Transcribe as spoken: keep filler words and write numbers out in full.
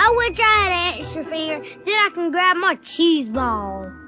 I wish I had an extra finger, then I can grab my cheese ball.